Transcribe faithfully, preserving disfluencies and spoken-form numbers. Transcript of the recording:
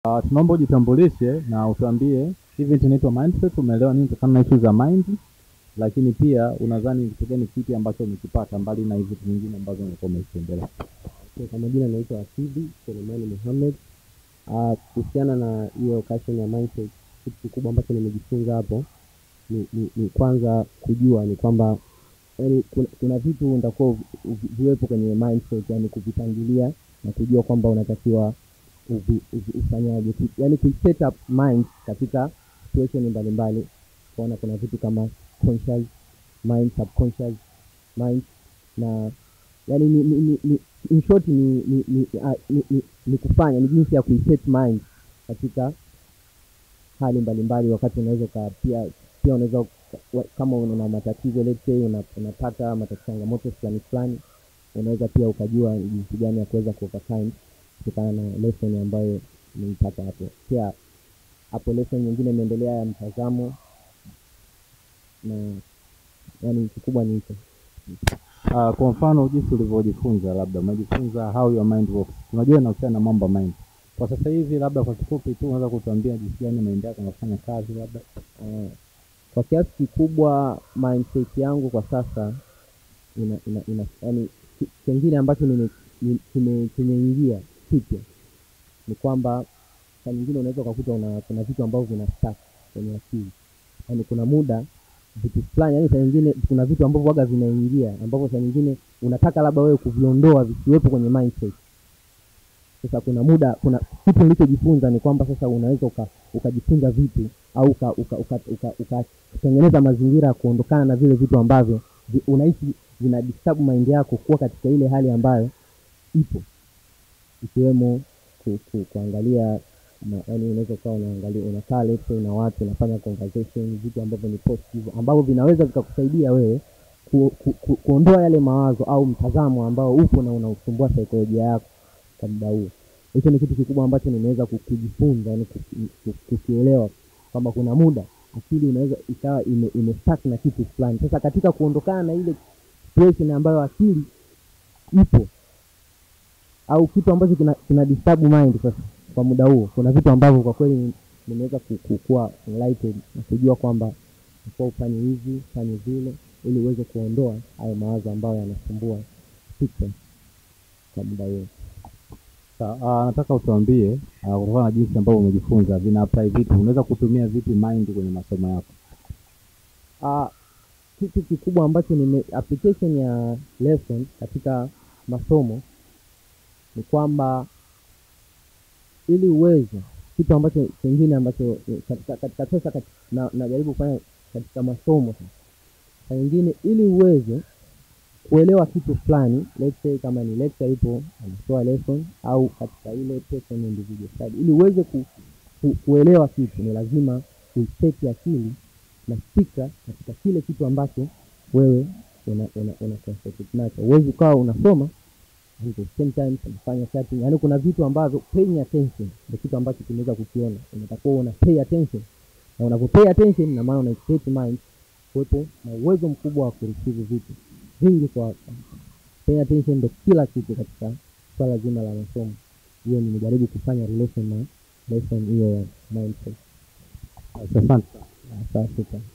Uh, tunaomba ujitambulishe na utuambie event inaitwa mindset, umeelewa nini kama issue za mind, lakini pia unadhani kitu gani kipi ambacho umekipata mbali na hizo nyingine ambazo umekuwa umeziendelea. Okay, kwa majina naitwa Asidi Selemani Muhammad. Ah, kuhusiana na hiyo occasion ya mindset, kitu kikubwa ambacho nimejifunza hapo ni, ni, ni kwanza kujua ni kwamba yani kuna, kuna vitu utakuwa viwepo kwenye mindset, yani kuvipangilia na kujua kwamba unatakiwa ufanyaje, yani ku set up mind katika situation mbalimbali. Kuona kuna vitu kama conscious mind, subconscious mind, na yani ni, ni, ni, ni in short ni ni ni, uh, ni, ni, ni kufanya ni jinsi ya kuiset mind katika hali mbalimbali. Wakati unaweza ka pia pia unaweza kama una matatizo, let's say unapata una matatizo, changamoto fulani fulani, unaweza pia ukajua jinsi gani ya kuweza kuovercome kutokana na lesson ambayo nimepata hapo. Pia hapo lesson nyingine imeendelea ya mtazamo, na yani kikubwa ni hicho. Uh, kwa mfano jinsi ulivyojifunza, labda umejifunza how your mind works. Unajua inahusiana na mambo mind. Kwa sasa hivi labda kwa kifupi tu unaweza kutuambia jinsi gani mind yako inafanya kazi labda? Uh, kwa kiasi kikubwa mindset yangu kwa sasa ina ina, ina yani kingine ambacho nime kimeingia kitu ni kwamba saa nyingine unaweza kukuta una kuna vitu ambavyo vina stuck kwenye akili. Yani kuna muda vitu fulani, yani saa nyingine kuna vitu ambavyo waga vinaingia ambavyo saa nyingine unataka labda wewe kuviondoa visiwepo kwenye mindset. Sasa kuna muda kuna kitu nilichojifunza ni kwamba sasa unaweza ukajifunza uka vitu au uka ukatengeneza uka, uka, uka mazingira ya kuondokana na vile vitu ambavyo unahisi vina disturb mind yako kuwa katika ile hali ambayo ipo, ikiwemo ku, ku, kuangalia na yani unaweza kuwa unaangalia unakaa lecture na watu unafanya conversation, vitu ambavyo ni positive ambavyo vinaweza vikakusaidia wewe ku, ku, ku, kuondoa yale mawazo au mtazamo ambao upo na unausumbua saikolojia yako kwa muda huo. Hicho ni kitu kikubwa ambacho nimeweza kujifunza, yani kukielewa kwamba kuna muda akili inaweza ikawa ime, ime stuck na kitu fulani. Sasa katika kuondokana na ile situation ambayo akili ipo au kitu ambacho kina, kina disturb mind sasa kwa muda huo, kuna vitu ambavyo kwa kweli nimeweza kukua enlightened na kujua kwamba kwa ufanye hivi fanye vile ili uweze kuondoa hayo mawazo ambayo yanasumbua fikra kwa muda huo. Sasa uh, nataka utuambie uh, kutokana na jinsi ambavyo umejifunza vina apply vipi, unaweza kutumia vipi mind kwenye masomo yako? Ah, uh, kitu kikubwa ambacho ni application ya lesson katika masomo ni kwamba ili uweze kitu ambacho kingine ambacho katika katika sasa katika, na najaribu kufanya katika masomo sasa nyingine, ili uweze kuelewa kitu fulani, let's say kama ni lecture ipo anatoa lesson au katika ile person individual study, ili uweze ku, ku, kuelewa kitu ni lazima uiseti akili na fikra katika kile kitu ambacho wewe una una, una concentrate nacho. Uweze ukawa unasoma at the same time unafanya chatting, yani kuna vitu ambavyo paying attention ndio kitu ambacho tunaweza kukiona. Unatakiwa una pay attention, na unapo pay attention na maana una state mind kuwepo na uwezo mkubwa wa kureceive vitu vingi kwa pay attention ndio kila kitu katika swala zima la masomo. Hiyo nimejaribu kufanya relation na lesson hiyo ya mindset. Asante. Asante.